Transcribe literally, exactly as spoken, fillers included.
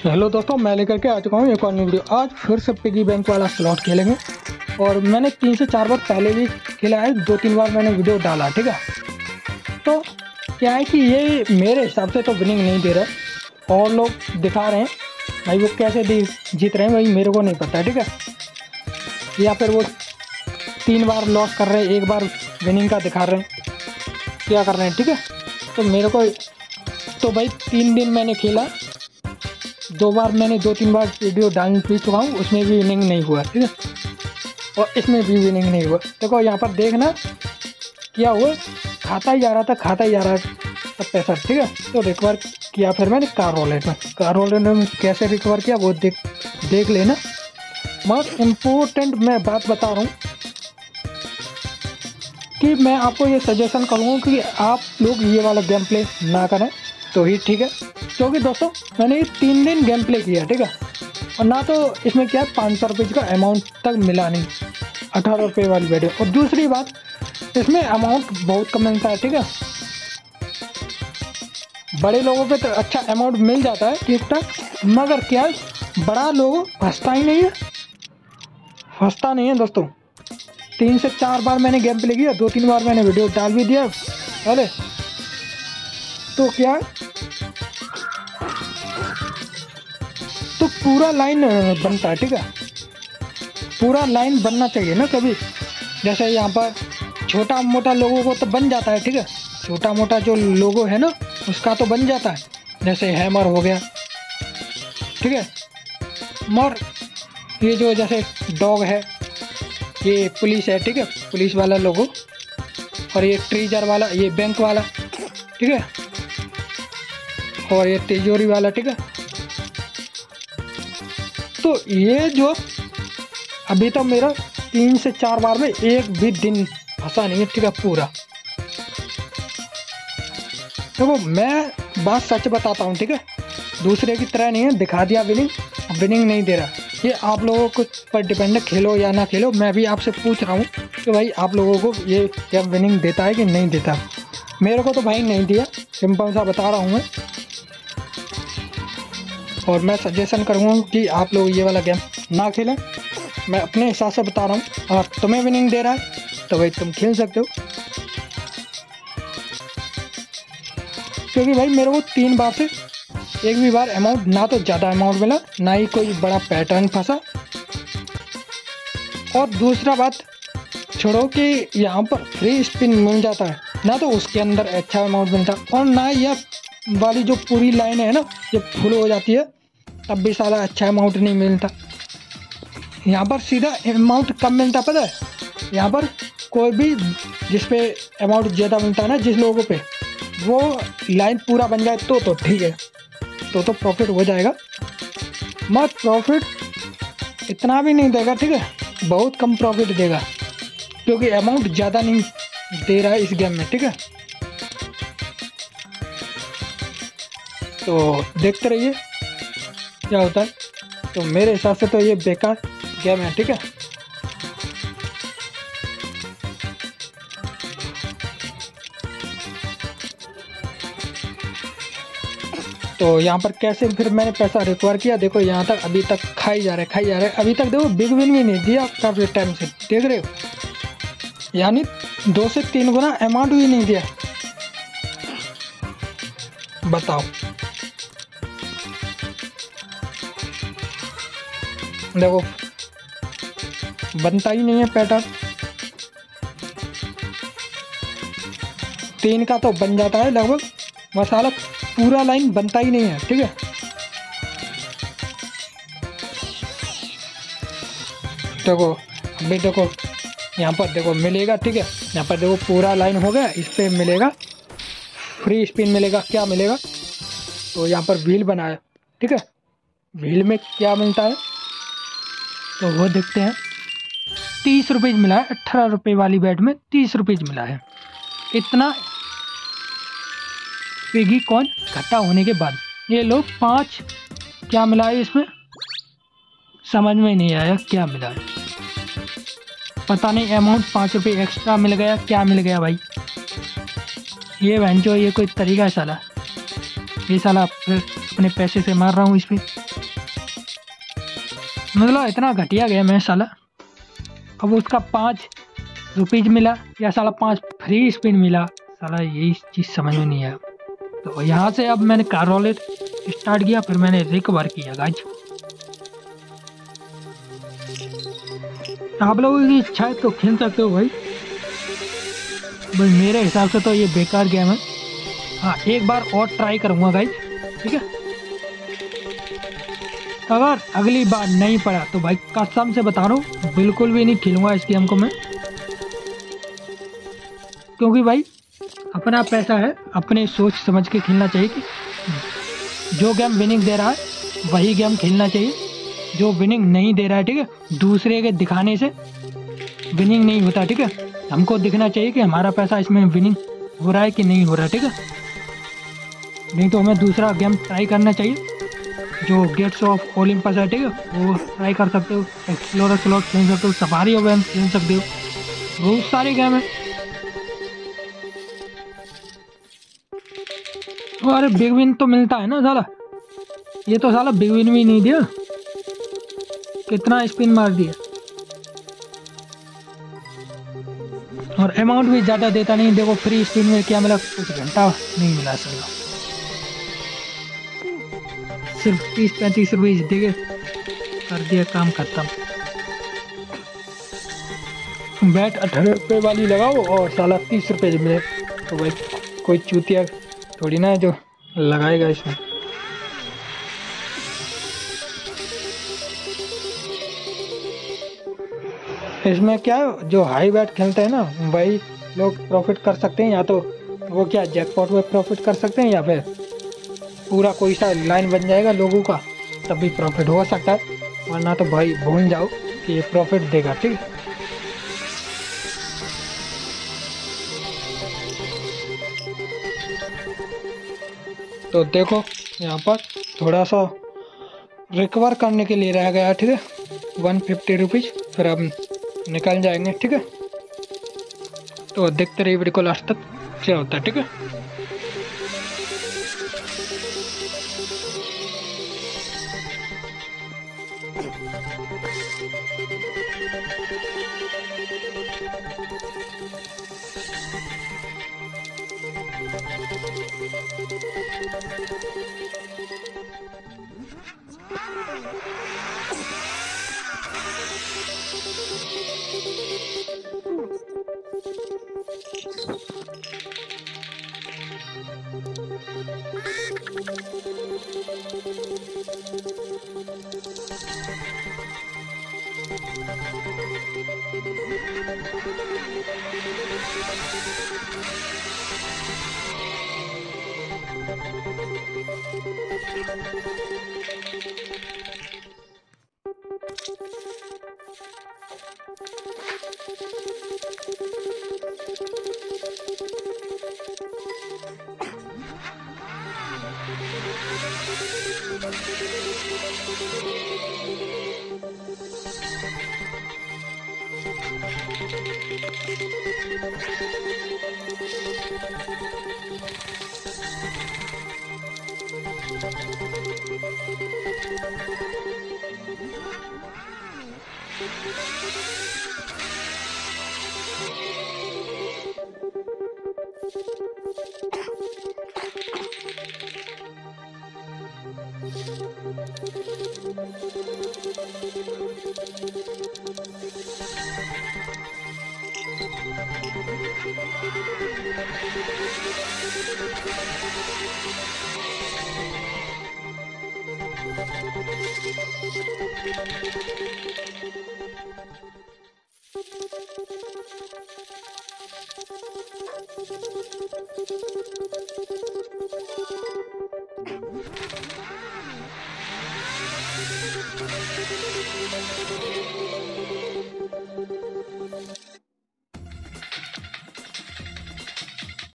Hello दोस्तों, मैं लेकर के आ चुका हूँ एक और नई वीडियो। आज फिर से पिगी बैंक वाला स्लॉट खेलेंगे और मैंने तीन से चार बार पहले भी खेला है, दो तीन बार मैंने वीडियो डाला, ठीक है। तो क्या है कि ये मेरे हिसाब से तो विनिंग नहीं दे रहा और लोग दिखा रहे हैं भाई, वो कैसे जीत रहे हैं भाई मेरे को नहीं पता, ठीक है। या फिर वो तीन बार लॉस कर रहे हैं, एक बार विनिंग का दिखा रहे हैं, क्या कर रहे हैं, ठीक है। तो मेरे को तो भाई तीन दिन मैंने खेला, दो बार मैंने दो तीन बार वीडियो डाल भी चुका हूँ, उसमें भी विनिंग नहीं हुआ, ठीक है। और इसमें भी विनिंग नहीं हुआ। देखो यहाँ पर देखना क्या हुआ, खाता ही जा रहा था खाता ही जा रहा था पैसा, ठीक है। तो रिकवर किया फिर मैंने कार वॉलेट में कार वॉलेट में कैसे रिकवर किया वो देख देख लेना। मगर इम्पोर्टेंट मैं बात बता रहा हूँ कि मैं आपको ये सजेशन करूँगा कि आप लोग ये वाला गेम प्ले ना करें तो ही ठीक है, क्योंकि दोस्तों मैंने ये तीन दिन गेम प्ले किया, ठीक है। और ना तो इसमें क्या है पाँच सौ रुपये का अमाउंट तक मिला नहीं, अठारह रुपये वाली वीडियो। और दूसरी बात, इसमें अमाउंट बहुत कम मिलता है, ठीक है। बड़े लोगों पे तो अच्छा अमाउंट मिल जाता है ठीक ठाक, मगर क्या है बड़ा लोग फंसता ही नहीं है फंसता नहीं है दोस्तों। तीन से चार बार मैंने गेम प्ले किया, दो तीन बार मैंने वीडियो डाल भी दिया पहले। तो क्या तो पूरा लाइन बनता है, ठीक है। पूरा लाइन बनना चाहिए ना कभी। जैसे यहाँ पर छोटा मोटा लोगों को तो बन जाता है, ठीक है। छोटा मोटा जो लोगो है ना उसका तो बन जाता है, जैसे हैमर हो गया, ठीक है। मगर ये जो जैसे डॉग है, ये पुलिस है, ठीक है, पुलिस वाला लोगो, और ये ट्रेजर वाला, ये बैंक वाला, ठीक है, और ये तिजोरी वाला, ठीक है। तो ये जो अभी तक तो मेरा तीन से चार बार में एक भी दिन फंसा नहीं है, ठीक है पूरा। देखो मैं बात सच बताता हूँ, ठीक है, दूसरे की तरह नहीं है। दिखा दिया विनिंग, विनिंग नहीं दे रहा, ये आप लोगों को पर डिपेंड है, खेलो या ना खेलो। मैं भी आपसे पूछ रहा हूँ कि भाई आप लोगों को ये क्या विनिंग देता है कि नहीं देता। मेरे को तो भाई नहीं दिया, सिंपल सा बता रहा हूँ मैं। और मैं सजेशन करूँगा कि आप लोग ये वाला गेम ना खेलें, मैं अपने हिसाब से बता रहा हूँ। और तुम्हें विनिंग दे रहा है तो भाई तुम खेल सकते हो, क्योंकि भाई मेरे को तीन बार से एक भी बार अमाउंट ना तो ज़्यादा अमाउंट मिला, ना ही कोई बड़ा पैटर्न फंसा। और दूसरा बात छोड़ो कि यहाँ पर फ्री स्पिन मिल जाता है, ना तो उसके अंदर अच्छा अमाउंट मिलता, और ना यह वाली जो पूरी लाइन है ना जब फुल हो जाती है तब भी सारा अच्छा अमाउंट नहीं मिलता। यहाँ पर सीधा अमाउंट कम मिलता, पता है। यहाँ पर कोई भी जिस पे अमाउंट ज़्यादा मिलता है ना, जिस लोगों पे वो लाइन पूरा बन जाए तो तो ठीक है, तो तो प्रॉफिट हो जाएगा। मत प्रॉफिट इतना भी नहीं देगा, ठीक है, बहुत कम प्रॉफिट देगा, क्योंकि अमाउंट ज़्यादा नहीं दे रहा है इस गेम में, ठीक है। तो देखते रहिए क्या होता है। तो मेरे हिसाब से तो ये बेकार गेम है, ठीक है। तो यहाँ पर कैसे फिर मैंने पैसा रिकवर किया, देखो यहाँ तक अभी तक खाई जा रहे खाई जा रहे अभी तक देखो बिग विन भी नहीं दिया काफ़ी टाइम से, देख रहे हो, यानी दो से तीन गुना अमाउंट भी नहीं दिया, बताओ। देखो बनता ही नहीं है पैटर्न, तीन का तो बन जाता है लगभग, मसाला पूरा लाइन बनता ही नहीं है, ठीक है। देखो अभी देखो यहाँ पर देखो मिलेगा, ठीक है, यहाँ पर देखो पूरा लाइन हो गया, इस पे मिलेगा फ्री स्पिन मिलेगा, क्या मिलेगा। तो यहाँ पर व्हील बनाया, ठीक है, व्हील में क्या मिलता है तो वो देखते हैं। तीस रुपये मिला है, अठारह रुपये वाली बैट में तीस रुपये मिला है। इतना पिगी कॉइन इकट्ठा होने के बाद ये लोग पाँच क्या मिला है इसमें, समझ में नहीं आया क्या मिला है, पता नहीं। अमाउंट पाँच रुपये एक्स्ट्रा मिल गया, क्या मिल गया भाई, ये बहन जो ये कोई तरीका है साला, ये साला अपने पैसे से मार रहा हूँ इस पर। मतलब इतना घटिया गेम है साला। अब उसका पाँच रुपीज मिला या साला पाँच फ्री स्पिन मिला, साला यही चीज़ समझ में नहीं आया। तो यहाँ से अब मैंने कार वॉलेट स्टार्ट किया, फिर मैंने रिकवर किया गाइज। आप लोगों की इच्छा है तो खेल सकते हो भाई, भाई मेरे हिसाब से तो ये बेकार गेम है। हाँ एक बार और ट्राई करूँगा गाइज, ठीक है। अगर अगली बार नहीं पड़ा तो भाई कसम से बता रहा हूँ बिल्कुल भी नहीं खेलूंगा इस गेम को मैं, क्योंकि भाई अपना पैसा है, अपने सोच समझ के खेलना चाहिए कि जो गेम विनिंग दे रहा है वही गेम खेलना चाहिए। जो विनिंग नहीं दे रहा है, ठीक है, दूसरे के दिखाने से विनिंग नहीं होता, ठीक है। हमको दिखना चाहिए कि हमारा पैसा इसमें विनिंग हो रहा है कि नहीं हो रहा है, ठीक है। नहीं तो हमें दूसरा गेम ट्राई करना चाहिए जो गेट्स ऑफ ओलंपस है, ठीक है, वो ट्राई कर सकते हो। एक्सप्लोरर स्लॉट खेल सकते हो, सफारी ऑफ गेम खेल सकते हो, बहुत सारे गेम है। अरे बिग विन तो मिलता है ना साला, ये तो साला बिग विन भी नहीं दिया, कितना स्पिन मार दिया और अमाउंट भी ज़्यादा देता नहीं। देखो फ्री स्पिन में क्या मिला, कुछ घंटा नहीं मिला साला, सिर्फ तीस पैंतीस रुपये देके कर दिया काम खत्म। बैट अठारह रुपये वाली लगाओ और साला तीस रुपये मिले, तो भाई कोई चूतिया थोड़ी ना है जो लगाएगा इसमें। इसमें क्या है, जो हाई बैट खेलते हैं ना वही लोग प्रॉफिट कर सकते हैं, या तो वो क्या जैकपॉट में प्रॉफिट कर सकते हैं, या फिर पूरा कोई सा लाइन बन जाएगा लोगों का तब भी प्रॉफिट हो सकता है, वरना तो भाई भूल जाओ कि ये प्रॉफिट देगा, ठीक है। तो देखो यहाँ पर थोड़ा सा रिकवर करने के लिए रह गया, ठीक है, वन फिफ्टी रुपीज़, फिर अब निकल जाएंगे, ठीक है। तो देखते रहिए वीडियो को लास्ट तक, क्या होता है, ठीक है।